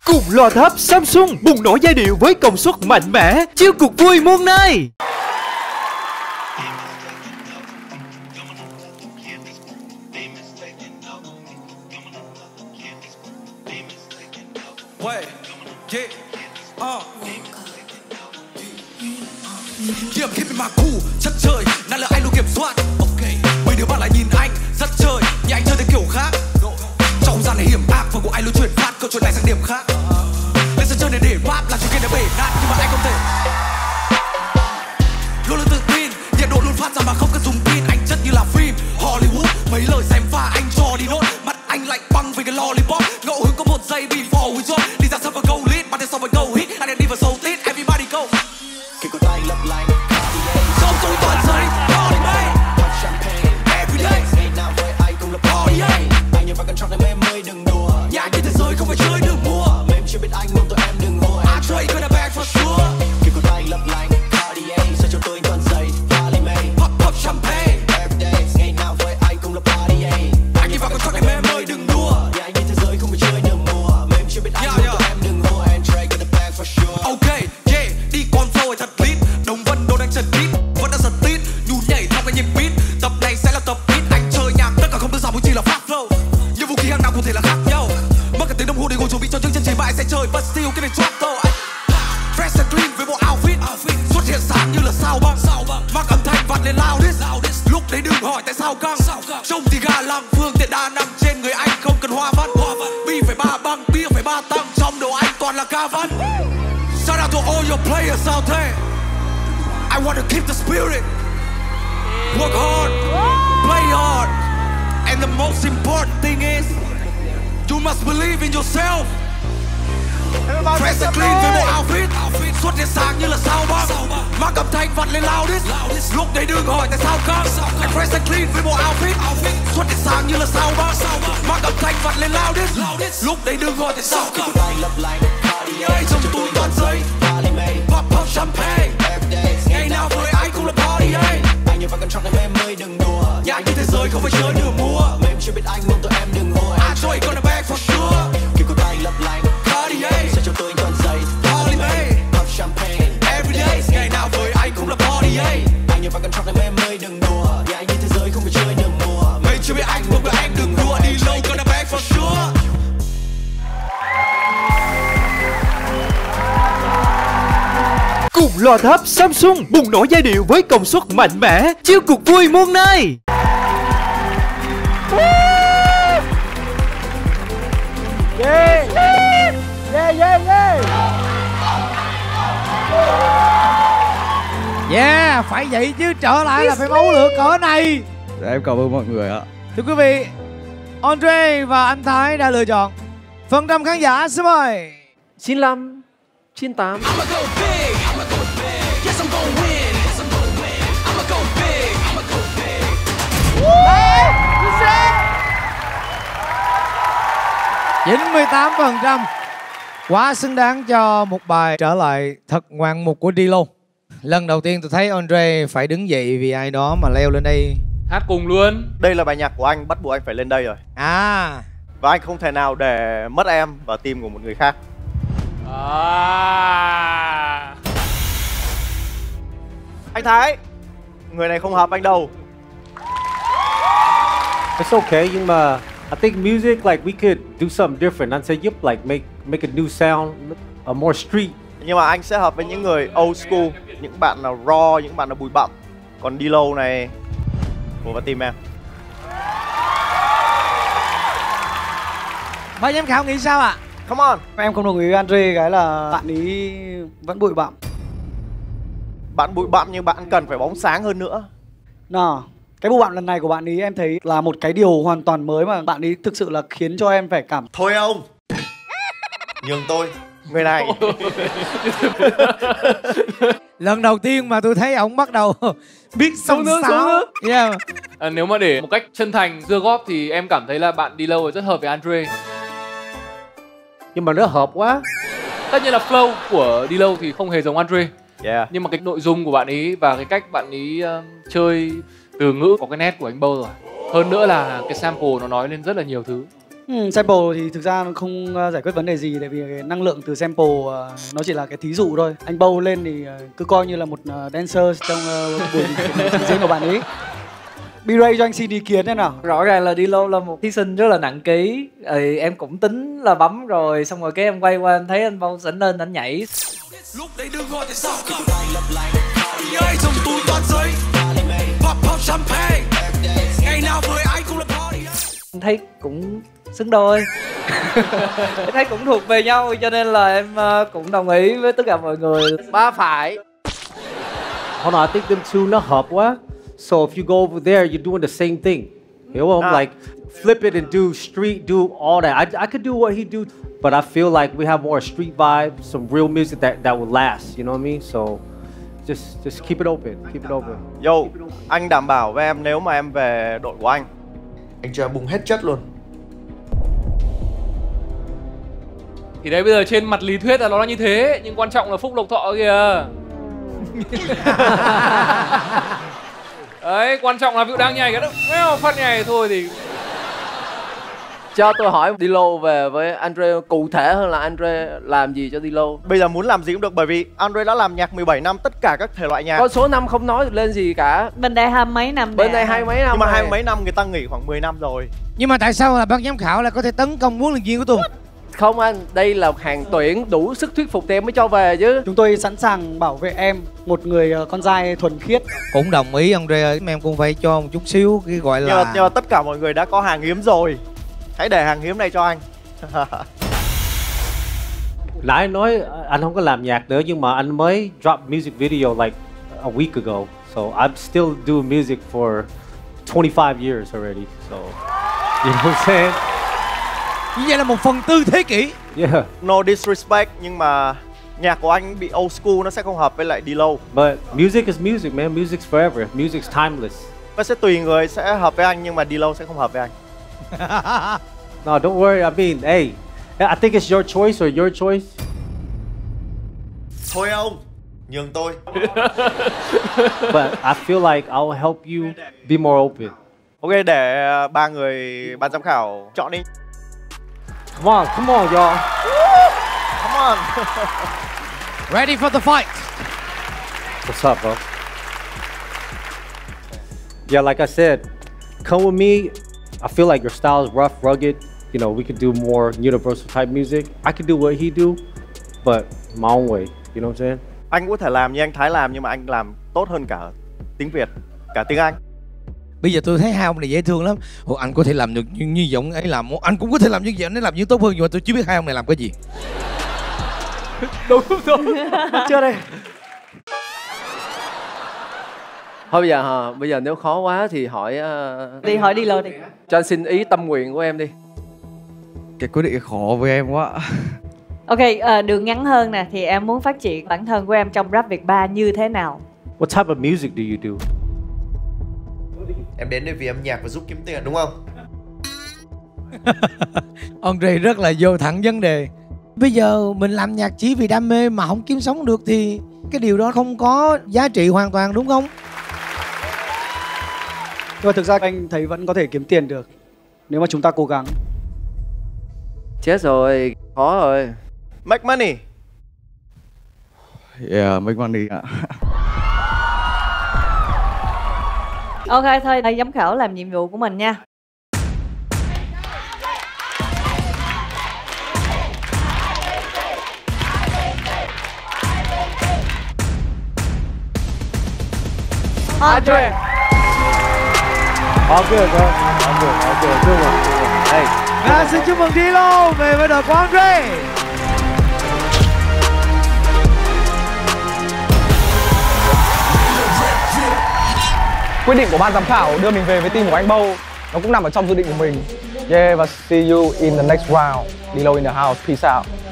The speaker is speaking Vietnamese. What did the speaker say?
Cùng loa tháp Samsung bùng nổ giai điệu với công suất mạnh mẽ, chiêu cuộc vui muôn nơi. Kiếm khi mà cool chất trời, năng là anh luôn kiểm soát. Mấy đứa bạn lại nhìn anh rất chơi, nhưng anh chơi theo kiểu khác. Trong gian này hiểm ác và của anh luôn chuyển phát câu chuyện này sang điểm khác. Lên sân chơi này để rap là chuyện kia đã bể nát, nhưng mà anh không thể. Luôn luôn tự tin, nhiệt độ luôn phát ra mà không cần dùng pin. Anh chất như là phim Hollywood, mấy lời xem pha anh cho đi nốt. Mặt anh lạnh băng vì cái lollipop. Ngẫu hứng có một giây before we drop. Đi ra sân và go lead, bắt đến sau và go hit. Anh đang đi vào sâu tít, everybody go. Khi có tay lấp lánh trong tôi toàn giấy party mate. Pop champagne every day, ngày nào với anh cũng là party. Anh như vào căn trọ này em ơi đừng đùa. Nhà như thế giới không phải chơi được mua. Mà em chưa biết anh mong tụi em đừng hùa. I trade gonna bag for sure. Khi có tay lấp lánh Cartier, sao cho tôi toàn giấy party mate. Pop champagne every day, ngày nào với anh cũng là party. Anh như vào căn trọ này em ơi đừng đùa. Nhà như thế giới không phải chơi được mua. Mà em chưa biết anh mong tụi em đừng hùa. I trade gonna bag for sure. Okay, yeah, đi con flow thật lit. Đồng Vân đồ đang trần beat, vẫn đang giật tít, nhún nhảy theo cái nhịp beat. Tập này sẽ là tập beat, anh chơi nhạc tất cả không đơn giản chỉ là fast flow. Nhưng vũ khí hàng nào cụ thể là khác nhau. Mất cả tiếng đồng hồ để ngồi chuẩn bị cho chương trình chế bài sẽ chơi, but still cái này drop thôi. Fresh and clean với bộ outfit, xuất hiện sáng như là sao băng. Mang âm thanh vặn lên loudest, lúc đấy đừng hỏi tại sao căng. Trông thì ga lăng, phương tiện đa năng trên người anh không cần hoa văn. Bi phải ba băng, bia phải ba tăng, trong đầu anh toàn là ca văn. Shout out to all your players out there. I want to keep the spirit. Work hard, play hard, and the most important thing is you must believe in yourself. Fresh and clean với bộ outfit, xuất hiện sáng như là sao băng. Mang âm thanh vặn lên loudest, lúc đấy đừng hỏi tại sao căng. Fresh and clean với bộ outfit, xuất hiện sáng như là sao băng. Mang âm thanh vặn lên loudest, lúc đấy đừng hỏi tại sao căng. Trong túi toàn giấy, pop champagne. Ngày nào với anh cũng là party. Anh như vào căn trọ này em ơi đừng đùa. Nhà như thế giới không phải chơi nửa mua. Mà em chưa biết anh mong tụi em đừng hùa. I trade gonna bag for sure. Khi có tay lấp lánh Cartier, sẽ cho tôi toàn giấy party mate. Pop champagne every day, ngày nào với anh cũng là party. Anh như vào căn trọ này em ơi đừng đùa. Nhà như thế giới không phải chơi nửa mua. Mà em chưa biết anh mong tụi em đừng đùa. Đi lâu gonna bag for sure. Cùng loa tháp Samsung bùng nổ giai điệu với công suất mạnh mẽ, chiêu cuộc vui muôn nơi. Yeah, yeah, yeah, yeah. Yeah, phải vậy chứ, trở lại là phải máu lửa cỡ này. Dạ, em cảm ơn mọi người ạ. Thưa quý vị, Andre và anh Thái đã lựa chọn. Phần trăm khán giả xin mời. 95, 98. Chín 98%. Quá xứng đáng cho một bài trở lại thật ngoạn mục của Dilo. Lần đầu tiên tôi thấy Andre phải đứng dậy vì ai đó mà leo lên đây hát cùng luôn. Đây là bài nhạc của anh, bắt buộc anh phải lên đây rồi. À. Và anh không thể nào để mất em vào team của một người khác. Anh Thái, người này không hợp anh đâu. It's okay, nhưng mà I think music like we could do something different. Anh sẽ giúp like make a new sound, a more street. Nhưng mà anh sẽ hợp với những người old school, những bạn nào raw, những bạn nào bụi bặm. Còn Dilo này của vào team em. Ban giám khảo nghĩ sao ạ? Come on. Em không đồng ý với Andre cái là bạn ý vẫn bụi bặm. Bạn bụi bặm nhưng bạn cần phải bóng sáng hơn nữa. Nào, cái bụi bặm lần này của bạn ý em thấy là một cái điều hoàn toàn mới mà bạn ý thực sự là khiến cho em phải cảm. Thôi ông, nhường tôi, người này. Lần đầu tiên mà tôi thấy ổng bắt đầu biết sông sáo. Yeah. Nếu mà để một cách chân thành dưa góp thì em cảm thấy là bạn Dilo rất hợp với Andre. Nhưng mà nó hợp quá. Tất nhiên là flow của Dilo thì không hề giống Andre. Yeah. Nhưng mà cái nội dung của bạn ấy và cái cách bạn ấy chơi từ ngữ có cái nét của anh Bâu rồi. Hơn nữa là cái sample nó nói lên rất là nhiều thứ. Sample thì thực ra không giải quyết vấn đề gì, tại vì cái năng lượng từ sample nó chỉ là cái thí dụ thôi. Anh Bow lên thì cứ coi như là một dancer trong buổi trình diễn của bạn ấy. B-Ray cho anh xin ý kiến thế nào? Rõ ràng là D-Lo là một thí sinh rất là nặng ký. Em cũng tính là bấm rồi, xong rồi cái em quay qua em thấy anh Bow sỉnh lên anh nhảy. Lúc đấy đừng gọi tại sao ơi trong túi toàn giấy pop champagne ngày nào với anh cũng là party. Em thấy cũng xứng đôi. Em thấy cũng thuộc về nhau cho nên là em cũng đồng ý với tất cả mọi người. Ba phải. Hold on, I think them two nó hợp quá. So if you go over there, you're doing the same thing. Hiểu không? Like flip it and do street, do all that. I could do what he do, but I feel like we have more street vibe, some real music that will last. You know what I mean? So just keep it open, keep it open. Yo, anh đảm bảo với em nếu mà em về đội của anh cho bùng hết chất luôn. Thì đấy, bây giờ trên mặt lý thuyết là nó là như thế, nhưng quan trọng là phúc lộc thọ kìa. Đấy, quan trọng là ví dụ đang nhảy cái đó phát nhảy thôi thì. Cho tôi hỏi D-Lo về với Andre cụ thể hơn là Andre làm gì cho D-Lo? Bây giờ muốn làm gì cũng được, bởi vì Andre đã làm nhạc 17 năm, tất cả các thể loại nhạc. Con số năm không nói lên gì cả. Bên đây 20 mấy năm. Bên đây 20 mấy năm. Nhưng mà 20 mấy năm người ta nghỉ khoảng 10 năm rồi. Nhưng mà tại sao là ban giám khảo lại có thể tấn công huấn luyện viên của tôi? Không anh, đây là hàng tuyển đủ sức thuyết phục thì em mới cho về chứ. Chúng tôi sẵn sàng bảo vệ em, một người con trai thuần khiết. Cũng đồng ý Andre ơi, em cũng phải cho một chút xíu cái gọi là... Nhưng mà tất cả mọi người đã có hàng hiếm rồi. Hãy để hàng hiếm này cho anh. Nãy nói anh không có làm nhạc nữa, nhưng mà anh mới drop music video like a week ago. So I'm still doing music for 25 years already. So you know what I'm saying? Như vậy là 1/4 thế kỷ. Yeah. No disrespect, nhưng mà nhạc của anh bị old school, nó sẽ không hợp với lại D-Lo. But music is music, man. Music's forever. Music's timeless. Nó sẽ tùy người, sẽ hợp với anh nhưng mà D-Lo sẽ không hợp với anh. No, don't worry. I mean, hey, I think it's your choice or your choice. Thôi ông, nhường tôi. But I feel like I'll help you be more open. Ok, để ba người ban giám khảo chọn đi. Come on, y'all. Come on. Ready for the fight. What's up, bro? Yeah, like I said, come with me. I feel like your style is rough, rugged. You know, we could do more universal type music. I could do what he do, but my own way. You know what I'm saying? Anh có thể làm như anh Thái làm, nhưng mà anh làm tốt hơn cả tiếng Việt, cả tiếng Anh. Bây giờ tôi thấy hai ông này dễ thương lắm. Ồ, anh có thể làm được như giọng ấy làm, anh cũng có thể làm như vậy, anh ấy làm như tốt hơn, nhưng mà tôi chưa biết hai ông này làm cái gì. Đúng rồi. Chưa đây. Thôi bây giờ nếu khó quá thì hỏi Đi hỏi D-Lo đi. cho anh xin ý tâm nguyện của em đi. Cái quyết định khó với em quá. Ok, đường ngắn hơn nè, thì em muốn phát triển bản thân của em trong rap Việt 3 như thế nào? What type of music do you do? Em đến đây vì âm nhạc và giúp kiếm tiền đúng không? Andre rất là vô thẳng vấn đề. Bây giờ mình làm nhạc chỉ vì đam mê mà không kiếm sống được thì cái điều đó không có giá trị hoàn toàn, đúng không? Nhưng mà thực ra anh thấy vẫn có thể kiếm tiền được nếu mà chúng ta cố gắng. Chết rồi, khó rồi. Make money. Yeah, make money ạ. Ok, thôi thầy giám khảo làm nhiệm vụ của mình nha. Andre. All good, bro. All good. Good one. Hey. Xin chúc mừng D-Lo về với đội của Andre. Quyết định của ban giám khảo đưa mình về với team của anh Bow nó cũng nằm ở trong dự định của mình. Yeah, và see you in the next round. D-Lo in the house. Peace out.